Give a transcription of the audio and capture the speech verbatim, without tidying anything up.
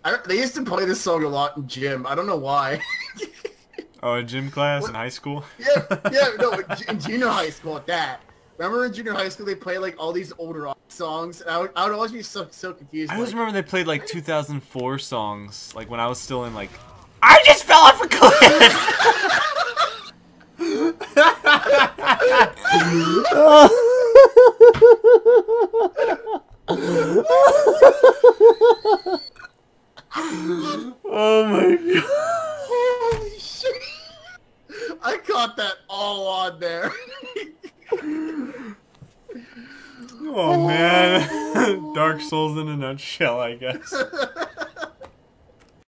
I, they used to play this song a lot in gym. I don't know why. Oh, a gym class What? in high school? Yeah, yeah, no, in in junior high school at that. Remember in junior high school they play like all these old rock songs, and I would, I would always be so so confused. I always Like, remember they played like two thousand four songs, like when I was still in like. I just fell off a cliff. Oh my god. holy shit! I caught that all on there. Oh man. Dark Souls in a nutshell, I guess.